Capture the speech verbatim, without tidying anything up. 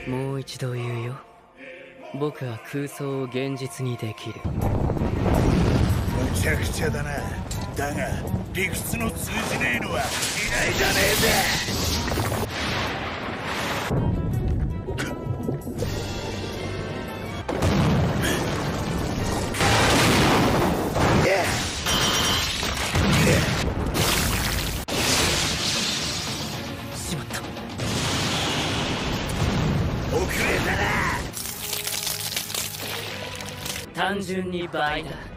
もう一度言うよ。僕は空想を現実にできる。 むちゃくちゃだな。だが理屈の通じねえのはいないじゃねえぜ。 しまった。 遅れたな。 単純に倍だ。